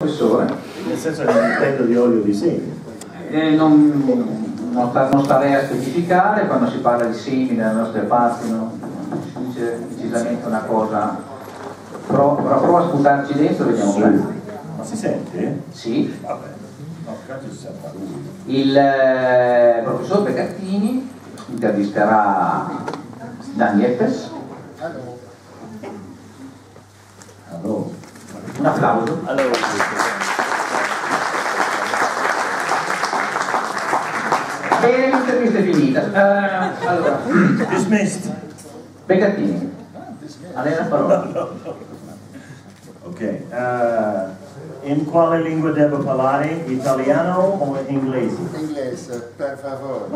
Professore. Nel senso che non intendo di olio di semi. Non starei a specificare, quando si parla di semi dalle nostre parti non si dice precisamente una cosa, però prova a sputarci dentro e vediamo bene. Ma si sente? Sì. Vabbè, no, tanto si sente lui. Il professor Becattini intervisterà Dan Yepes. Allora. Un applauso. Bene, l'intervista è finita. Allora, Dismissed. Becattini, a lei la parola. Ok, in quale lingua devo parlare? Italiano o inglese? Inglese, per favore.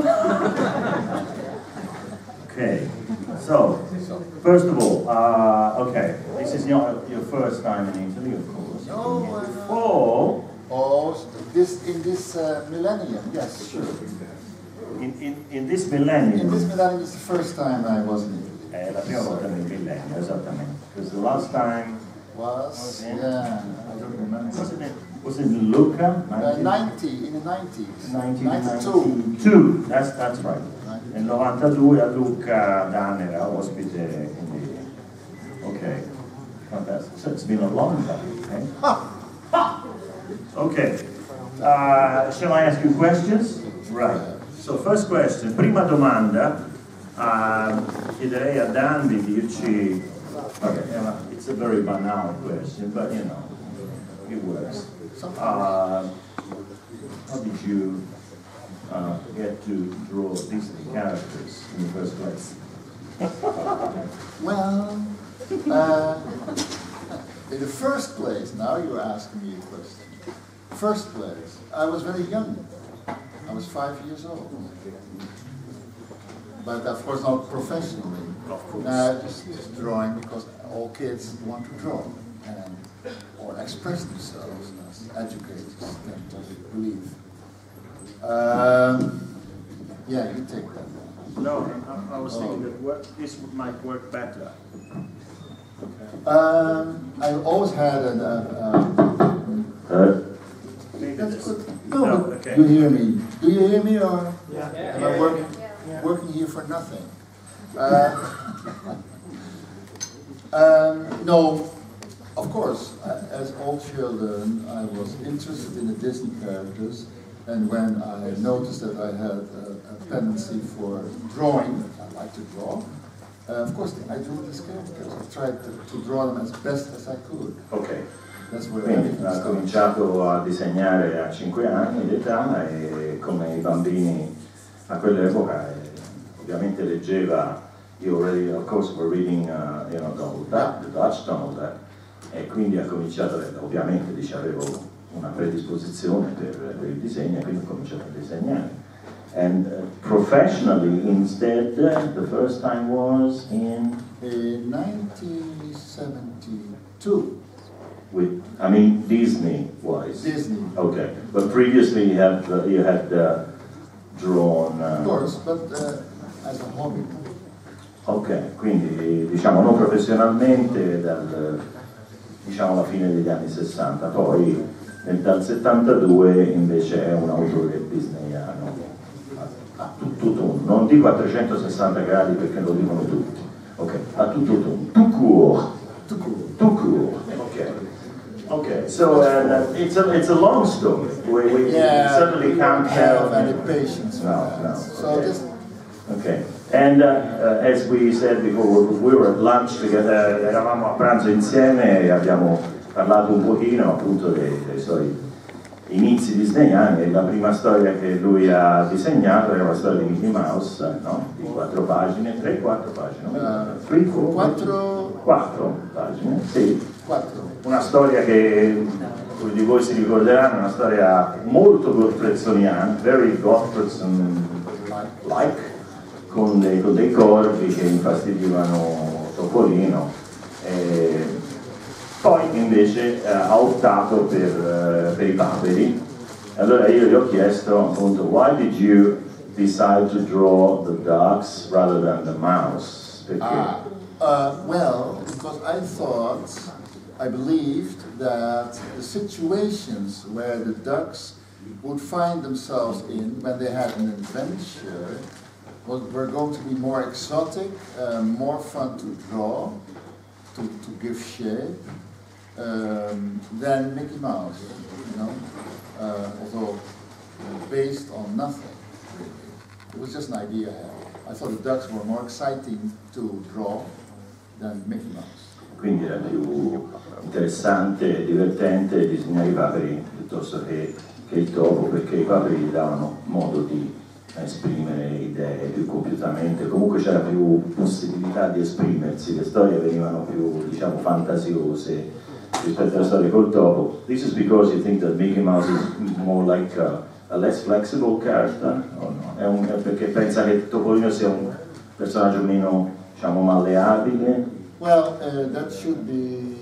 Okay, so first of all, okay, this is not your first time in Italy, of course. No, Before, in this millennium, yes, sure. in this millennium. In this millennium is the first time I was in Italy. La prima volta nel millennio, esattamente. Because the last time Was, in? yeah, I don't remember. was it in Lucca? In the 90s. 1992. That's right. Nel 92 a Lucca Dan era ospite, quindi ok. Fantastic. So it's been a long time, okay? Okay. Shall I ask you questions? Right. So first question, prima domanda, chiederei a Dan di dirci, okay, it's a very banal question, but you know, it works. How did you get to draw Disney characters in the first place? Well, in the first place, now you're asking me a question. First place, I was very young. I was 5 years old. But of course not professionally. Of course. Just drawing because all kids want to draw or express themselves as educators tend to believe. Yeah, you take that. No, I was thinking that this might work better. I always had that's good. No, okay. You hear me? Do you hear me, or Yeah. am I working here for nothing? No, of course. As all children, I was interested in the Disney characters, and when I noticed that I had a tendency for drawing, I like to draw. Of course, I drew these characters. I tried to draw them as best as I could. Ok. Quindi ha cominciato a disegnare a 5 anni di età e come i bambini a quell'epoca ovviamente leggeva, io already of course were reading Donald Duck, the Dutch Donald Duck, e quindi ha cominciato, ovviamente dice avevo una predisposizione per il disegno e quindi ho cominciato a disegnare. And professionally instead, the first time was in 1972. With, I mean, Disney-wise. Disney. Okay, but previously you had drawn. Of course, but as a hobby. Ok, quindi diciamo non professionalmente diciamo alla fine degli anni 60, poi dal 72 invece è un autore disneyano a tutto tondo, non dico a 360 gradi perché lo dicono tutti, ok, a tutto tondo, tout court, ok. Okay, so it's a long story. We certainly can't have any patience. No. So okay. just Okay. And as we said before, we were at lunch together, eravamo a pranzo insieme e abbiamo parlato un pochino appunto dei suoi inizi disneyani, e la prima storia che lui ha disegnato era una storia di Mickey Mouse, no? Di 4 pagine, 3-4 pagine, 4 pagine, sì. 4. Una storia che di voi si ricorderanno, una storia molto gottfredsoniana, very Gottfredson-like, con dei corvi che infastidivano Topolino. Poi invece ha optato per i paperi. Allora io gli ho chiesto appunto, why did you decide to draw the ducks rather than the mouse? Perché? Well, because I believed that the situations where the ducks would find themselves in when they had an adventure were going to be more exotic, more fun to draw, to give shape, than Mickey Mouse, you know, although based on nothing, really. It was just an idea I had. I thought the ducks were more exciting to draw than Mickey Mouse. Quindi era più interessante e divertente disegnare i paperi piuttosto che il topo, perché i paperi gli davano modo di esprimere idee più compiutamente, comunque c'era più possibilità di esprimersi, le storie venivano più, diciamo, fantasiose rispetto alle storie col topo. This is because you think that Mickey Mouse is more like a less flexible character? O no? È perché pensa che Topolino sia un personaggio meno, diciamo, malleabile? Well, that should be,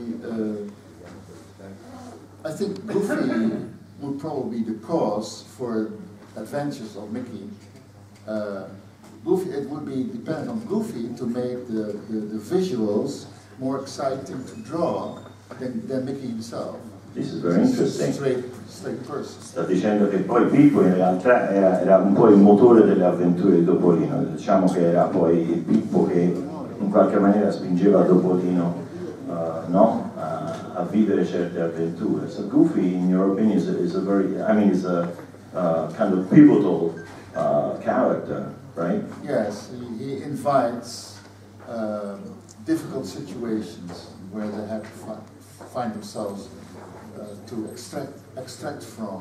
I think Goofy would probably be the cause for Adventures of Mickey. Goofy, it would be dependent on Goofy to make the visuals more exciting to draw than Mickey himself. This is very interesting. Straight person. Sta dicendo che poi Pippo in realtà era un po' il motore delle avventure di Topolino, diciamo che era poi il Pippo che in qualche maniera spingeva Topolino no? a vivere certe avventure. So Goofy, in your opinion, is a very, I mean, is a kind of pivotal character, right? Yes, he invites difficult situations where they have to find themselves to extract from.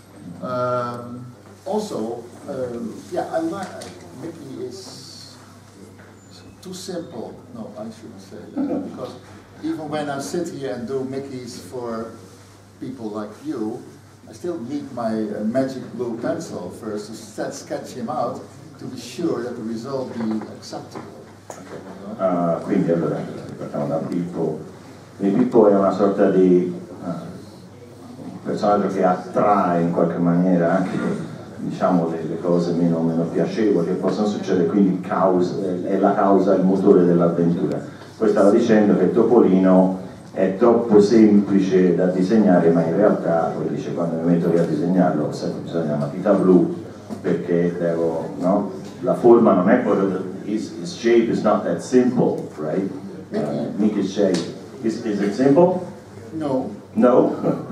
Also, yeah, I like Mickey is too simple. No, I shouldn't say that, because even when I sit here and do Mickeys for people like you, I still need my magic blue pencil first to sketch him out to be sure that the result be acceptable. Quindi allora partiamo da Pippo. Pippo è una sorta di personaggio che attrae in qualche maniera anche, diciamo, le cose meno piacevoli che possono succedere, quindi è la causa, il motore dell'avventura. Poi stava dicendo che Topolino è troppo semplice da disegnare, ma in realtà, poi dice, quando mi metto lì a disegnarlo ho sempre bisogno della matita blu, perché devo, no? La forma non è proprio, his shape is not that simple, right? Mickey's shape, is it simple? No. No?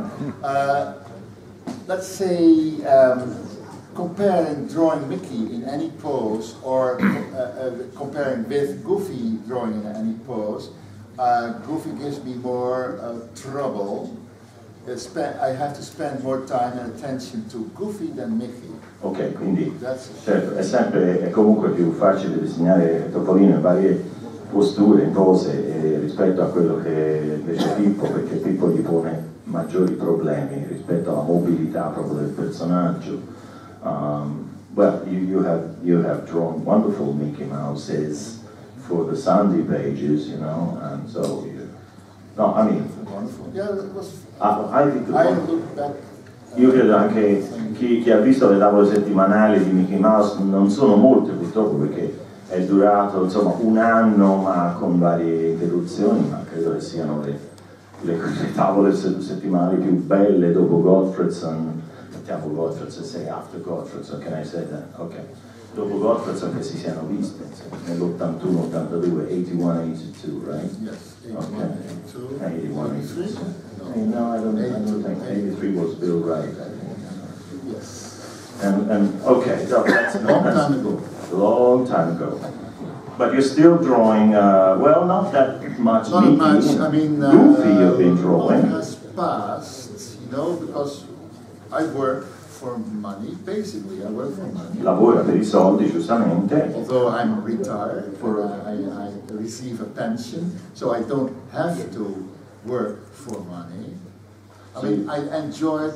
Let's say drawing Mickey in any pose, or comparing with Goofy drawing in any pose, Goofy gives me more trouble. I have to spend more time and attention to Goofy than Mickey. Ok, quindi certo, è comunque più facile disegnare Topolino in varie posture, in pose, rispetto a quello che invece Pippo, perché Pippo gli pone maggiori problemi rispetto alla mobilità proprio del personaggio. Well, you have drawn wonderful Mickey Mouses for the Sunday pages, you know, and so no, I mean, wonderful. Yeah, it was. I think I look back. Io credo anche chi ha visto le tavole settimanali di Mickey Mouse, non sono molte purtroppo perché è durato insomma un anno, ma con varie interruzioni, ma credo che siano le tavole settimanali più belle dopo Gottfredson. Mettiamo Gottfredson, say after Gottfredson, can I say that? Ok. Dopo Gottfredson che si siano viste, nell'81, 82, 81, 82, right? Yes, 81, okay. 82. 81, 83. No, I don't think 83 was Bill Wright, I think. Yes. And okay, so that's a long time ago. Long time ago. But you're still drawing, well, not that much. Not Mickey. much, I mean, Goofy you've been drawing. Long has passed, you know, because I work for money, basically, I work for money. Lavora per I soldi, giustamente. Although I'm retired, I receive a pension, so I don't have to work for money. I mean, I enjoy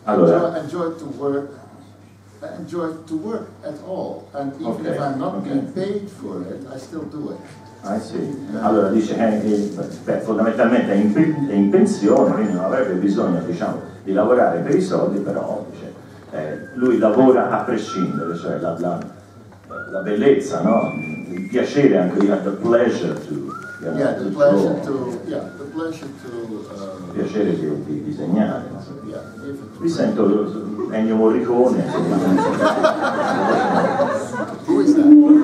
to work at all, and even if I'm not being paid for it, I still do it. I see. Allora dice fondamentalmente è in pensione, quindi non avrebbe bisogno, diciamo, di lavorare per i soldi, però dice, lui lavora a prescindere, cioè la bellezza, no? Il piacere anche, the pleasure to, you know, the pleasure to. Piacere di disegnare. Yeah, Vi sento Ennio Morricone. who is that?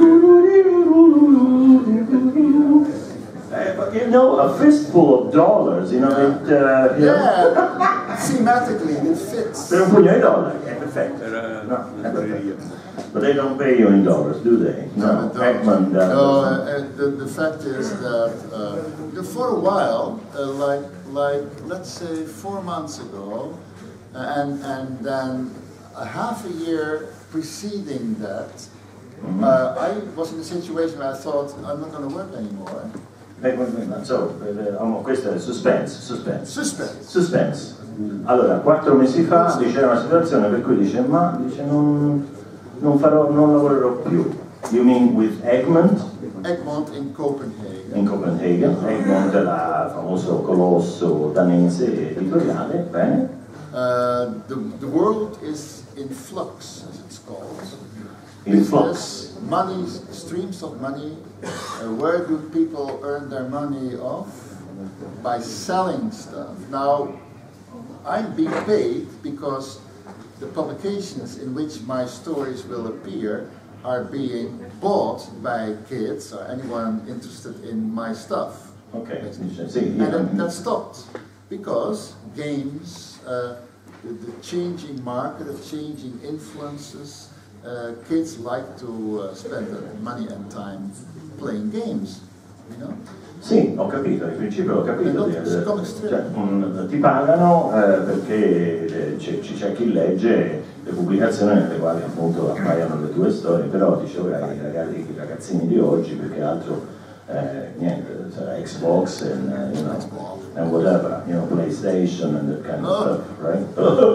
But you know, a fistful of dollars, you know, it, Yeah, thematically it fits. per un pugno di dollari, è perfetto. No, è perfetto. But they don't pay you in dollars, do they? No, Ekman does. No, the fact is that for a while, like let's say 4 months ago, and then a half a year preceding that, I was in a situation where I thought I'm not going to work anymore. So, questo è suspense. Suspense. Allora, 4 mesi fa c'era una situazione per cui dice non lavorerò più. You mean with Egmont? Egmont in Copenhagen. In Copenaghen. Egmont è il famoso colosso danese editoriale, bene? The world is in flux, as it's called. In flux. Money, streams of money. Where do people earn their money off? By selling stuff. Now, I'm being paid because the publications in which my stories will appear are being bought by kids or anyone interested in my stuff. Okay. And that stopped because games, the changing market, the changing influences, kids like to spend their money and time playing games, you know? Sì, ho capito, in principio ho capito. Cioè, ti pagano perché c'è chi legge le pubblicazioni nelle quali appunto appaiono le tue storie, però dicevo i ragazzini di oggi più che altro niente, Xbox and whatever, you know, PlayStation and that kind of stuff, right?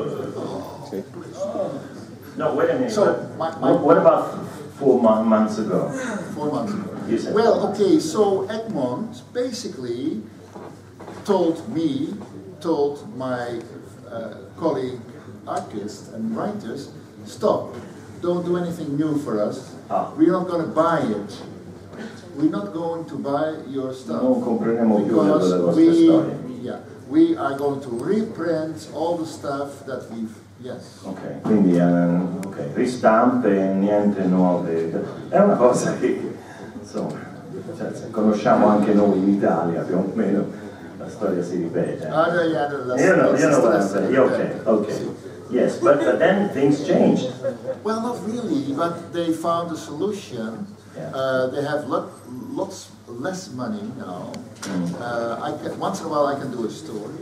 No, wait a minute. So, what about 4 months ago? 4 months ago. Well, okay, so Egmont basically told my colleague artists and writers, stop, don't do anything new for us. We're not going to buy it. We're not going to buy your stuff. Non compreremo più le vostre storie. Yeah, we are going to reprint all the stuff that we've. Yes. Ok, quindi ristampe, niente nuove. È una cosa che insomma, conosciamo anche noi in Italia, più o meno la storia si ripete. You know what I'm saying. Okay. Yes, but then things changed. Well, not really, but they found a solution. Yeah. They have lots less money now. Once in a while I can do a story.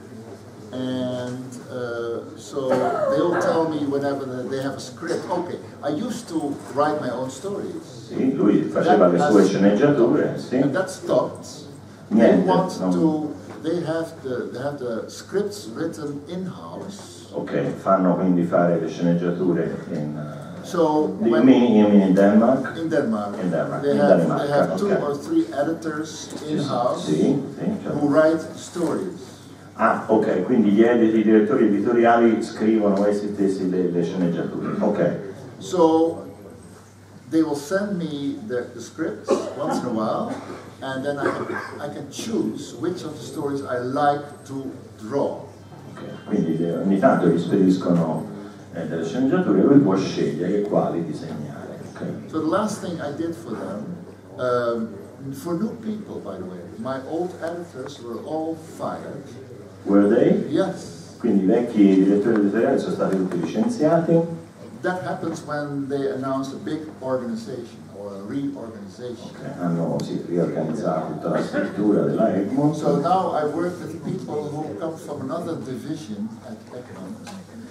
And so they'll tell me whenever they have a script. Okay, I used to write my own stories. Sì, lui faceva le sue sceneggiature, sì. And that stopped. Niente, they have the scripts written in-house. Ok, fanno quindi fare le sceneggiature in... So you mean in Denmark? In Denmark. In Denmark. They have 2 or 3 editors in-house who write stories. Ah, ok, quindi gli direttori editoriali scrivono essi stessi le sceneggiature. Ok. So they will send me the scripts once in a while, and then I can choose which of the stories I like to draw. Okay. Quindi ogni tanto gli spediscono delle sceneggiature e lui può scegliere quali disegnare. Okay. So the last thing I did for them, for new people by the way, my old editors were all fired. Were they? Yes. Quindi i vecchi direttori editoriali sono stati tutti licenziati? That happens when they announce a big organization or a reorganization. Okay. Hanno riorganizzato tutta la struttura della Egmont. So now I work with people who come from another division at Egmont.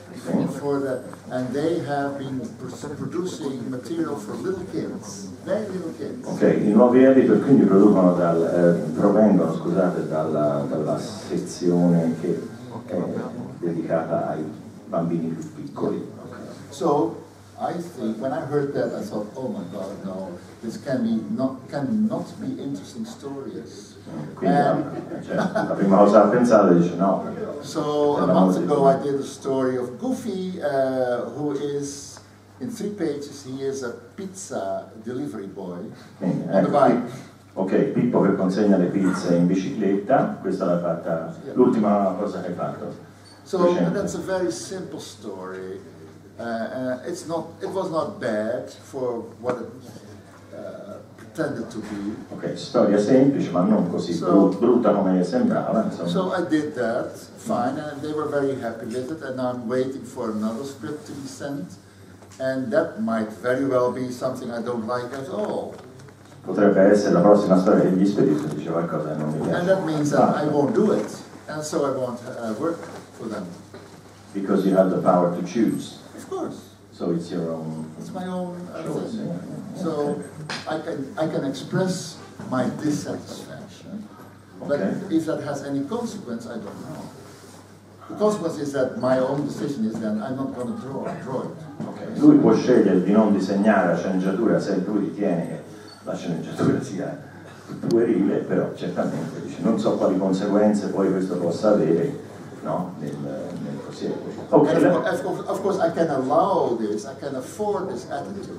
And they have been producing material for little kids, very little kids. Ok, i nuovi editor quindi provengono dalla sezione che è dedicata ai bambini più piccoli. Okay. So I think when I heard that I thought, oh my God, no, this cannot be interesting stories. Quindi la prima cosa a pensare dice no. So a month ago I did a story of Goofy, who is, in 3 pages, he is a pizza delivery boy on the bike. Ok, Pippo che consegna le pizze in bicicletta, questa l'ha fatta, l'ultima cosa che hai fatto. So that's a very simple story. It was not bad for what it pretended to be. Ok, storia semplice ma non così brutta come sembrava, insomma. So I did that, fine, and they were very happy with it, and I'm waiting for another script to be sent, and that might very well be something I don't like at all. Potrebbe essere la prossima storia degli spediti, dice qualcosa che non mi piace. And that means that I won't do it, and so I won't work for them. Because you have the power to choose. Of course. So it's your own. It's my own choice. thing. So I can express my dissatisfaction, but if that has any consequence, I don't know. The consequence is that my own decision is that I'm not going to draw it. Okay. Lui può scegliere di non disegnare la sceneggiatura se lui ritiene che la sceneggiatura sia puerile, però certamente dice, non so quali conseguenze poi questo possa avere, no, nel proseguo. Okay. Of course I can allow this, I can afford this attitude.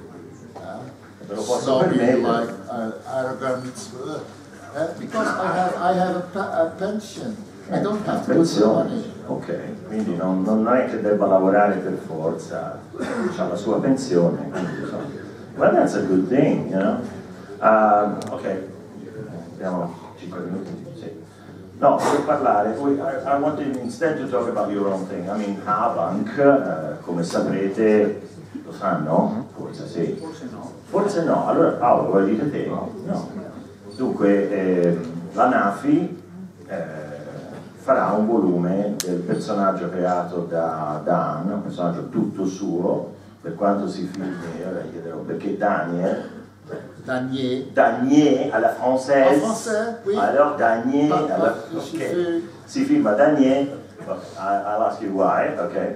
Snobby, like arrogant, because I have a pension. I don't have to put money. Ok, quindi non è che debba lavorare per forza, ha la sua pensione, quindi insomma. Well, that's a good thing, you know. Ok, abbiamo 5 minuti, sì. No, per parlare, I wanted instead to talk about your own thing. I mean, Habank, come saprete, lo sanno? Forse sì. Forse no. Allora Paolo, vuoi dire te? No. Dunque, la Nafi farà un volume del personaggio creato da Dan, un personaggio tutto suo, per quanto si filmi, ora chiederò perché Daniel à la française. En français, oui. Alors Daniel, si filma Daniel, I'll ask you why, ok?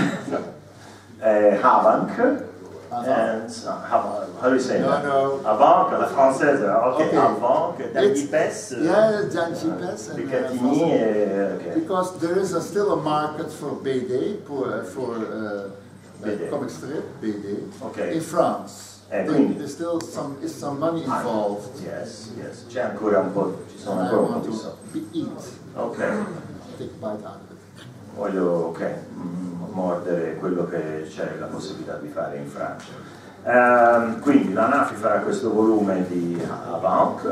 Habank, and how do you say that? No. Habank, la française, ok, Habank, Danipes. Yeah, Danipes. Because there is still a market for BD, for comic strip, BD, in France. There's still some money involved. Yes, c'è ancora un po', ci sono ancora un po' di soldi. Ok. Take a bite out of it. Voglio, mordere quello che c'è la possibilità di fare in Francia. Quindi la Nafi farà questo volume di Habank,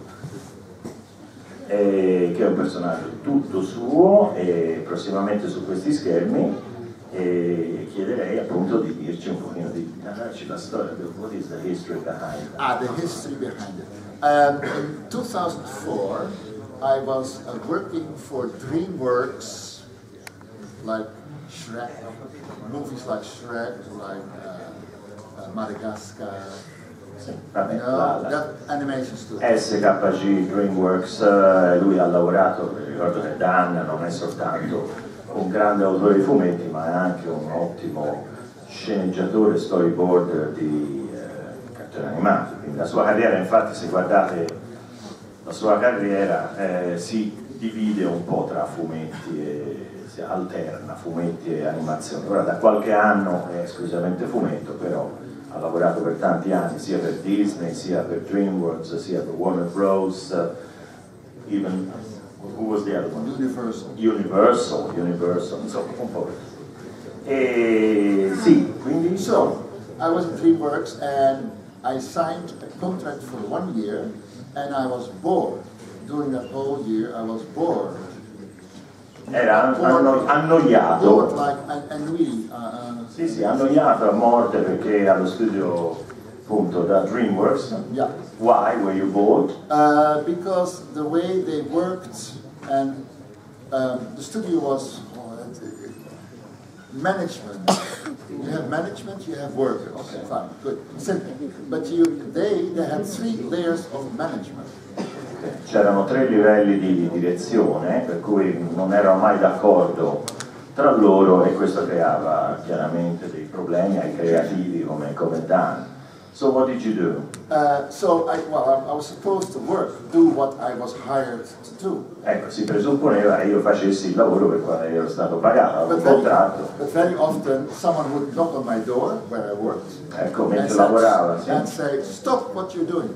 che è un personaggio tutto suo e prossimamente su questi schermi. E chiederei appunto di dirci un pochino, di narrarci la storia, what is the history behind it? The history behind it. In 2004, I was working for DreamWorks, like Shrek, movies like Shrek, like Madagascar. Sì, vabbè, that animation studio. SKG DreamWorks, lui ha lavorato, ricordo che Dan non è soltanto un grande autore di fumetti, ma è anche un ottimo sceneggiatore, storyboard di cartoni animati. Quindi la sua carriera, infatti, se guardate la sua carriera, si divide un po' tra fumetti e si alterna fumetti e animazione. Ora da qualche anno è esclusivamente fumetto, però ha lavorato per tanti anni sia per Disney, sia per DreamWorks, sia per Warner Bros. Even who was the other one? Universal, insomma, un po'. E sì, quindi so I was in DreamWorks and I signed a contract for 1 year and I was bored. During that whole year I was bored. Era annoiato. Bored like ennui. Sì, annoiato a morte perché allo studio appunto da DreamWorks. Yeah. Why were you bored? Because the way they worked and the studio was management. You have management, you have workers. Okay, fine, good, simple. But they had 3 layers of management. C'erano 3 livelli di direzione, per cui non erano mai d'accordo tra loro e questo creava chiaramente dei problemi ai creativi come Dan. So what did you do? I was supposed to do what I was hired to do. Ecco, si presupponeva che io facessi il lavoro per quale ero stato pagato, un contratto. But very often someone would knock on my door where I worked. Ecco, mentre lavorava, sì. And say, stop what you're doing.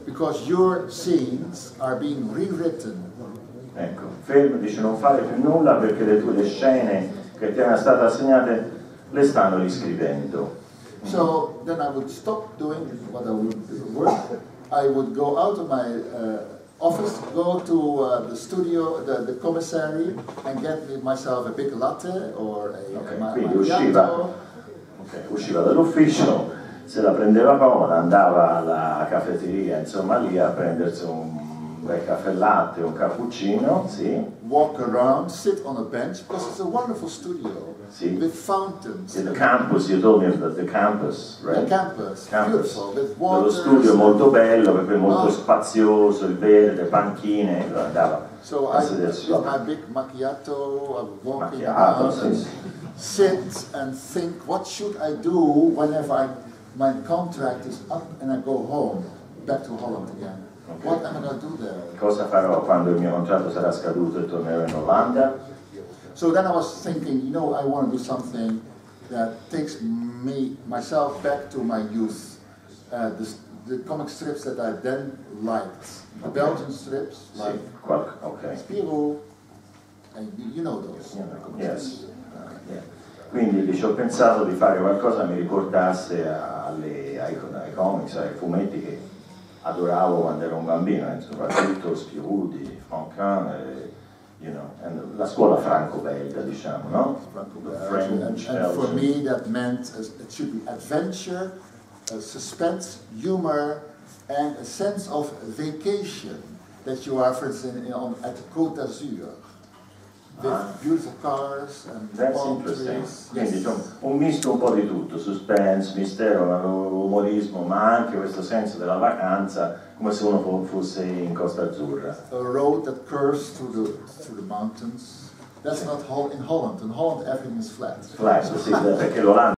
because your scenes are being rewritten. Ecco, fermo, dice non fare più nulla perché le scene che ti erano state assegnate le stanno riscrivendo. So then I would stop doing what I would work. I would go out of my office, go to the studio, the commissary, and get myself a big latte or a Quindi macchiato. usciva dall'ufficio, se la prendeva comoda, andava alla caffetteria, insomma lì a prendersi un bel caffè latte, un cappuccino, sì. Walk around, sit on a bench, because it's a wonderful studio Sì. with fountains. The campus, you told me about the campus, right? The campus, beautiful, with water. Lo studio molto bello, perché molto spazioso, il verde, panchine, andava So a I, sedersi. with my big macchiato, I would walk Macchiato, around and sì. sit and think, what should I do whenever my contract is up and I go home, back to Holland again? Okay. What am I going to do there? Cosa farò quando il mio contratto sarà scaduto e tornerò in Olanda? So then I was thinking, you know, I want to do something that takes myself back to my youth. The comic strips that I then liked. The Belgian strips, like Spirou, and you know those. Yes. Quindi dice, ho pensato di fare qualcosa che mi riportasse ai comics, ai fumetti che adoravo quando ero un bambino, soprattutto Spirou di Franquin, la scuola franco-belga, diciamo, no? And for me that meant it should be adventure, suspense, humor, and a sense of vacation that you are, for instance, at the Côte d'Azur. With beautiful cars and palm trees. Quindi diciamo, un misto un po' di tutto, suspense, mistero, umorismo, ma anche questo senso della vacanza, come se uno fosse in Costa Azzurra. A road that curves through the mountains. That's not in Holland. In Holland everything is flat. Flat, sì, perché l'Olanda